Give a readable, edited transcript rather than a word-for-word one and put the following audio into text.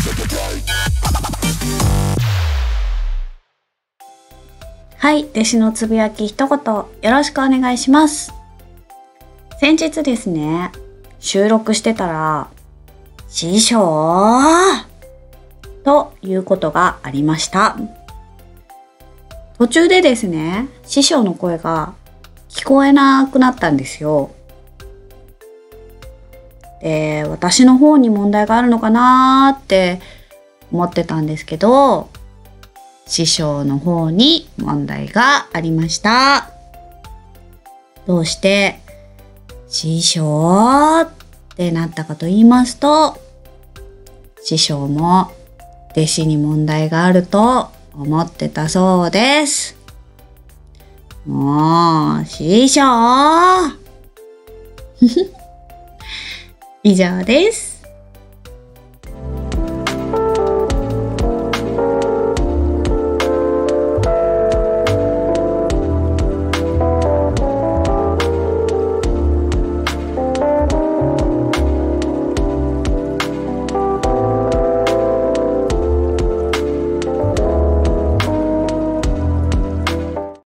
はい、弟子のつぶやき一言よろしくお願いします。先日ですね、収録してたら、師匠ということがありました。途中でですね、師匠の声が聞こえなくなったんですよ。で、私の方に問題があるのかなーって思ってたんですけど、師匠の方に問題がありました。どうして師匠ってなったかと言いますと、師匠も弟子に問題があると思ってたそうです。もう、師匠以上です。